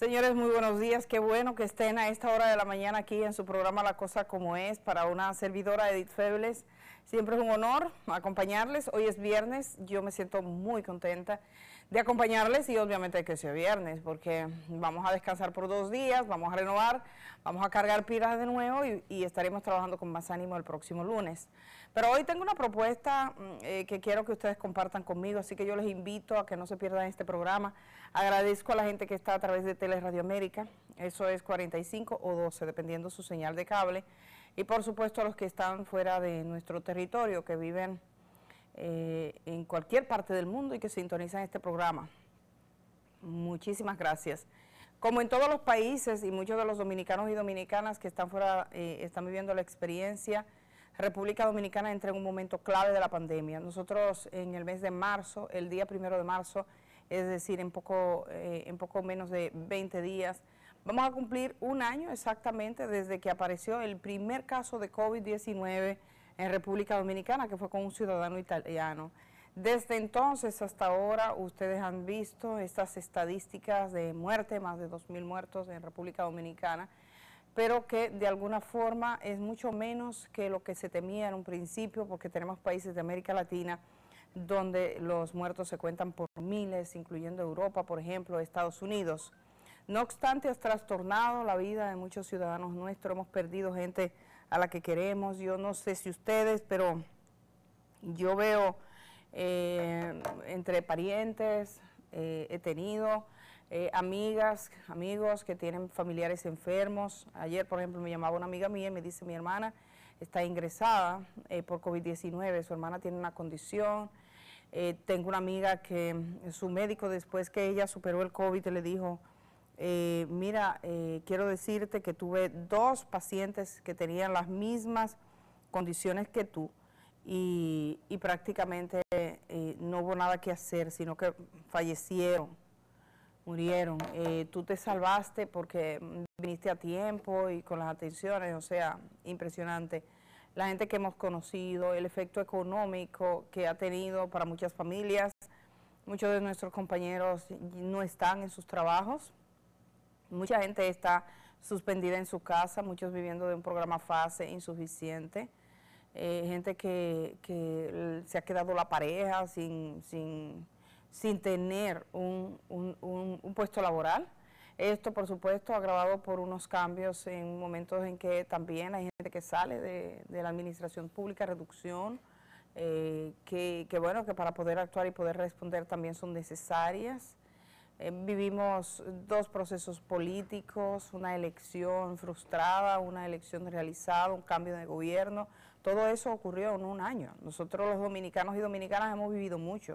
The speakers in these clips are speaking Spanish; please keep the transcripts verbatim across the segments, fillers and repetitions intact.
Señores, muy buenos días. Qué bueno que estén a esta hora de la mañana aquí en su programa La Cosa Como Es. Para una servidora, Edith Febles, siempre es un honor acompañarles. Hoy es viernes, yo me siento muy contenta de acompañarles y obviamente que sea viernes, porque vamos a descansar por dos días, vamos a renovar, vamos a cargar pilas de nuevo y, y estaremos trabajando con más ánimo el próximo lunes. Pero hoy tengo una propuesta eh, que quiero que ustedes compartan conmigo, así que yo les invito a que no se pierdan este programa. Agradezco a la gente que está a través de Teleradio América, eso es cuarenta y cinco o doce, dependiendo su señal de cable, y por supuesto a los que están fuera de nuestro territorio, que viven eh, en cualquier parte del mundo y que sintonizan este programa. Muchísimas gracias. Como en todos los países y muchos de los dominicanos y dominicanas que están fuera, eh, están viviendo la experiencia, República Dominicana entra en un momento clave de la pandemia. Nosotros en el mes de marzo, el día primero de marzo, es decir, en poco, eh, en poco menos de veinte días, vamos a cumplir un año exactamente desde que apareció el primer caso de COVID diecinueve en República Dominicana, que fue con un ciudadano italiano. Desde entonces hasta ahora, ustedes han visto estas estadísticas de muerte, más de dos mil muertos en República Dominicana, pero que de alguna forma es mucho menos que lo que se temía en un principio, porque tenemos países de América Latina donde los muertos se cuentan por miles, incluyendo Europa, por ejemplo, Estados Unidos. No obstante, ha trastornado la vida de muchos ciudadanos nuestros, hemos perdido gente a la que queremos. Yo no sé si ustedes, pero yo veo eh, entre parientes, eh, he tenido eh, amigas, amigos que tienen familiares enfermos. Ayer, por ejemplo, me llamaba una amiga mía y me dice: mi hermana está ingresada eh, por COVID diecinueve, su hermana tiene una condición. Eh, tengo una amiga que su médico, después que ella superó el COVID, le dijo: eh, mira, eh, quiero decirte que tuve dos pacientes que tenían las mismas condiciones que tú y, y prácticamente eh, no hubo nada que hacer, sino que fallecieron, murieron. Eh, tú te salvaste porque viniste a tiempo y con las atenciones, o sea, impresionante. La gente que hemos conocido, el efecto económico que ha tenido para muchas familias. Muchos de nuestros compañeros no están en sus trabajos, mucha gente está suspendida en su casa, muchos viviendo de un programa FASE insuficiente, eh, gente que, que se ha quedado la pareja sin, sin, sin tener un, un, un, un puesto laboral. Esto, por supuesto, agravado por unos cambios en momentos en que también hay gente que sale de, de la administración pública, reducción, eh, que, que bueno, que para poder actuar y poder responder también son necesarias. Eh, vivimos dos procesos políticos, una elección frustrada, una elección realizada, un cambio de gobierno. Todo eso ocurrió en un año. Nosotros los dominicanos y dominicanas hemos vivido mucho.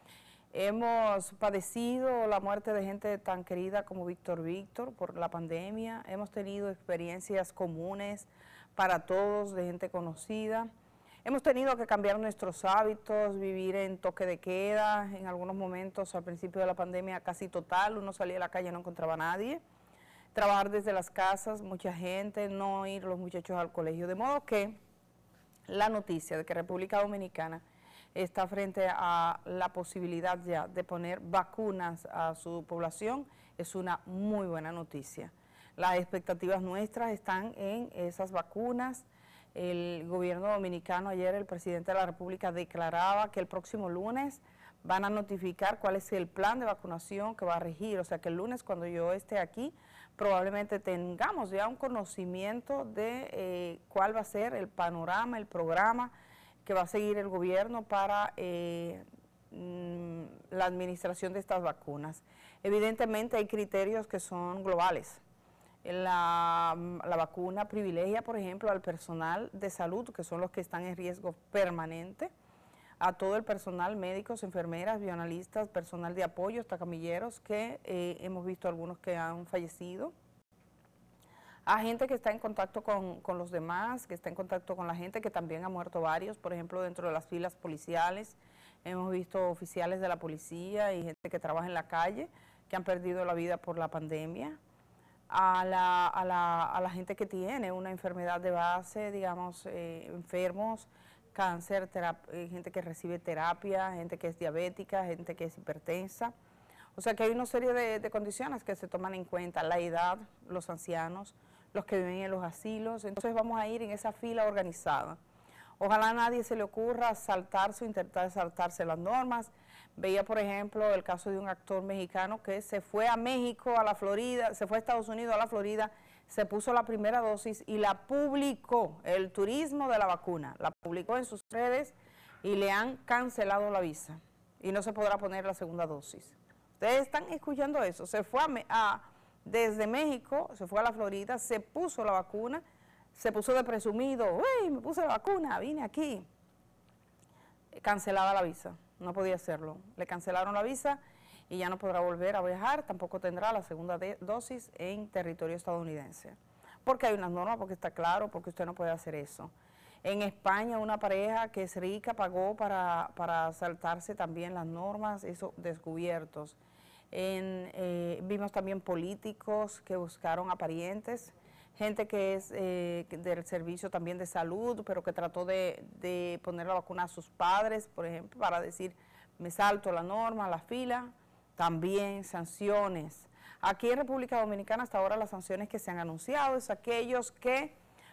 Hemos padecido la muerte de gente tan querida como Víctor Víctor por la pandemia. Hemos tenido experiencias comunes para todos de gente conocida. Hemos tenido que cambiar nuestros hábitos, vivir en toque de queda. En algunos momentos, al principio de la pandemia, casi total, uno salía a la calle y no encontraba a nadie. Trabajar desde las casas, mucha gente, no ir los muchachos al colegio. De modo que la noticia de que República Dominicana está frente a la posibilidad ya de poner vacunas a su población es una muy buena noticia. Las expectativas nuestras están en esas vacunas. El gobierno dominicano, ayer el presidente de la República declaraba que el próximo lunes van a notificar cuál es el plan de vacunación que va a regir, o sea que el lunes cuando yo esté aquí probablemente tengamos ya un conocimiento de eh, cuál va a ser el panorama, el programa que va a seguir el gobierno para eh, la administración de estas vacunas. Evidentemente hay criterios que son globales. La, la vacuna privilegia, por ejemplo, al personal de salud, que son los que están en riesgo permanente, a todo el personal, médicos, enfermeras, bioanalistas, personal de apoyo, hasta camilleros, que eh, hemos visto algunos que han fallecido, a gente que está en contacto con, con los demás, que está en contacto con la gente, que también ha muerto varios, por ejemplo, dentro de las filas policiales, hemos visto oficiales de la policía y gente que trabaja en la calle, que han perdido la vida por la pandemia. A la, a, la, a la gente que tiene una enfermedad de base, digamos, eh, enfermos, cáncer, eh, gente que recibe terapia, gente que es diabética, gente que es hipertensa. O sea que hay una serie de, de condiciones que se toman en cuenta, la edad, los ancianos, los que viven en los asilos. Entonces vamos a ir en esa fila organizada. Ojalá a nadie se le ocurra saltarse o intentar saltarse las normas. Veía, por ejemplo, el caso de un actor mexicano que se fue a México, a la Florida, se fue a Estados Unidos, a la Florida, se puso la primera dosis y la publicó, el turismo de la vacuna, la publicó en sus redes y le han cancelado la visa y no se podrá poner la segunda dosis. Ustedes están escuchando eso, se fue a, a, desde México, se fue a la Florida, se puso la vacuna, se puso de presumido, uy, me puse la vacuna, vine aquí. Cancelada la visa, no podía hacerlo. Le cancelaron la visa y ya no podrá volver a viajar, tampoco tendrá la segunda dosis en territorio estadounidense. Porque hay unas normas, porque está claro, porque usted no puede hacer eso. En España una pareja que es rica pagó para, para saltarse también las normas, esos descubiertos. En, eh, vimos también políticos que buscaron a parientes, gente que es eh, del servicio también de salud, pero que trató de, de poner la vacuna a sus padres, por ejemplo, para decir, me salto la norma, la fila. También sanciones. Aquí en República Dominicana hasta ahora las sanciones que se han anunciado es aquellos que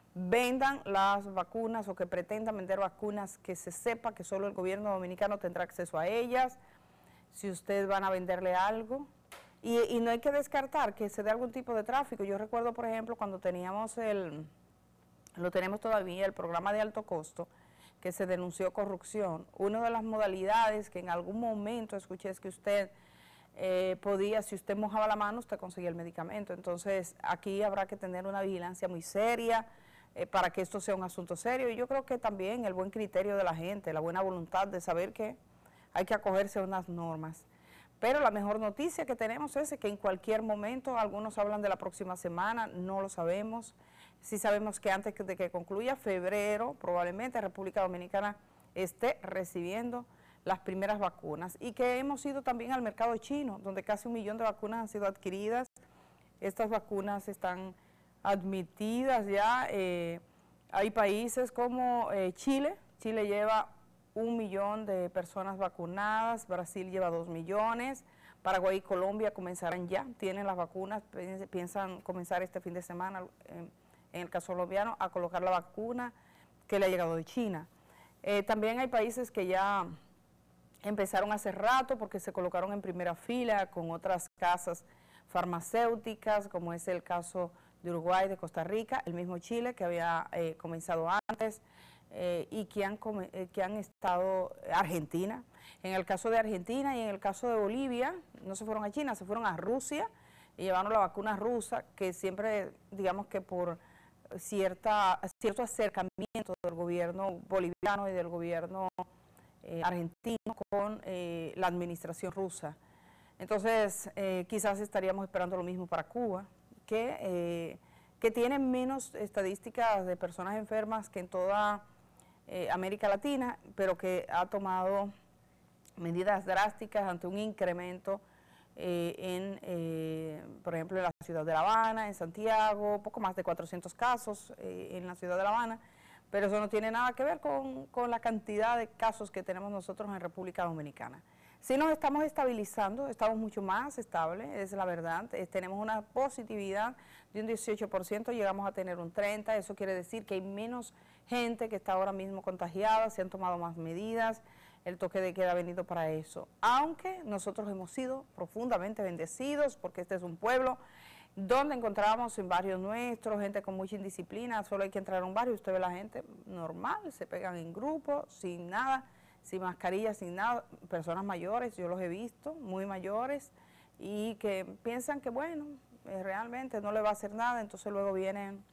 vendan las vacunas o que pretendan vender vacunas que se sepa que solo el gobierno dominicano tendrá acceso a ellas, si ustedes van a venderle algo. Y, y no hay que descartar que se dé algún tipo de tráfico. Yo recuerdo, por ejemplo, cuando teníamos el, lo tenemos todavía, el programa de alto costo, que se denunció corrupción. Una de las modalidades que en algún momento escuché es que usted eh, podía, si usted mojaba la mano, usted conseguía el medicamento. Entonces, aquí habrá que tener una vigilancia muy seria eh, para que esto sea un asunto serio. Y yo creo que también el buen criterio de la gente, la buena voluntad de saber que hay que acogerse a unas normas. Pero la mejor noticia que tenemos es que en cualquier momento, algunos hablan de la próxima semana, no lo sabemos. Sí sabemos que antes de que concluya febrero, probablemente República Dominicana esté recibiendo las primeras vacunas y que hemos ido también al mercado chino, donde casi un millón de vacunas han sido adquiridas. Estas vacunas están admitidas ya. Eh, hay países como eh, Chile, Chile lleva un millón de personas vacunadas, Brasil lleva dos millones, Paraguay y Colombia comenzarán ya, tienen las vacunas, piensan comenzar este fin de semana, en, en el caso colombiano, a colocar la vacuna que le ha llegado de China. Eh, también hay países que ya empezaron hace rato porque se colocaron en primera fila con otras casas farmacéuticas, como es el caso de Uruguay, de Costa Rica, el mismo Chile que había eh, comenzado antes, Eh, y que han, eh, que han estado, Argentina, en el caso de Argentina y en el caso de Bolivia, no se fueron a China, se fueron a Rusia y llevaron la vacuna rusa, que siempre, digamos que por cierta, cierto acercamiento del gobierno boliviano y del gobierno eh, argentino con eh, la administración rusa. Entonces, eh, quizás estaríamos esperando lo mismo para Cuba, que, eh, que tiene menos estadísticas de personas enfermas que en toda Eh, América Latina, pero que ha tomado medidas drásticas ante un incremento eh, en, eh, por ejemplo, en la ciudad de La Habana, en Santiago, poco más de cuatrocientos casos eh, en la ciudad de La Habana, pero eso no tiene nada que ver con, con la cantidad de casos que tenemos nosotros en República Dominicana. Sí nos estamos estabilizando, estamos mucho más estables, es la verdad, eh, tenemos una positividad de un dieciocho por ciento, llegamos a tener un treinta por ciento, eso quiere decir que hay menos gente que está ahora mismo contagiada, se han tomado más medidas, el toque de queda ha venido para eso, aunque nosotros hemos sido profundamente bendecidos porque este es un pueblo donde encontramos en barrios nuestros gente con mucha indisciplina, solo hay que entrar a un barrio y usted ve la gente normal, se pegan en grupo, sin nada, sin mascarilla, sin nada, personas mayores, yo los he visto, muy mayores, y que piensan que bueno, eh, realmente no le va a hacer nada, entonces luego vienen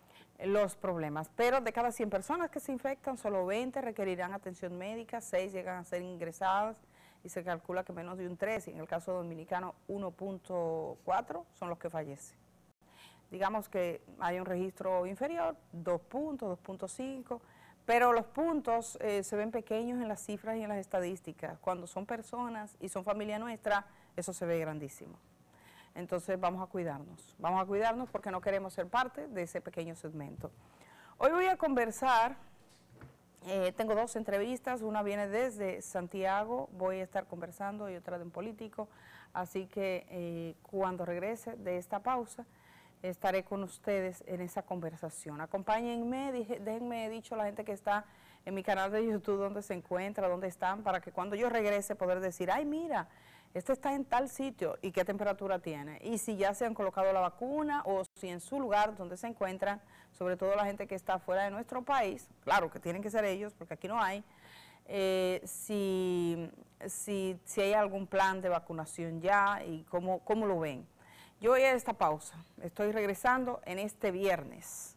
los problemas. Pero de cada cien personas que se infectan, solo veinte requerirán atención médica, seis llegan a ser ingresadas, y se calcula que menos de un tres, y en el caso dominicano uno punto cuatro son los que fallecen. Digamos que hay un registro inferior, dos puntos, dos punto cinco, pero los puntos eh, se ven pequeños en las cifras y en las estadísticas. Cuando son personas y son familia nuestra, eso se ve grandísimo. Entonces vamos a cuidarnos, vamos a cuidarnos porque no queremos ser parte de ese pequeño segmento. Hoy voy a conversar Eh, tengo dos entrevistas, una viene desde Santiago, voy a estar conversando, y otra de un político, así que eh, cuando regrese de esta pausa, estaré con ustedes en esa conversación. Acompáñenme, dije, déjenme dicho a la gente que está en mi canal de YouTube dónde se encuentra, dónde están, para que cuando yo regrese poder decir, ay mira, este está en tal sitio y qué temperatura tiene. Y si ya se han colocado la vacuna o si en su lugar donde se encuentran, sobre todo la gente que está fuera de nuestro país, claro que tienen que ser ellos porque aquí no hay, eh, si, si, si hay algún plan de vacunación ya y cómo, cómo lo ven. Yo voy a esta pausa, estoy regresando en este viernes.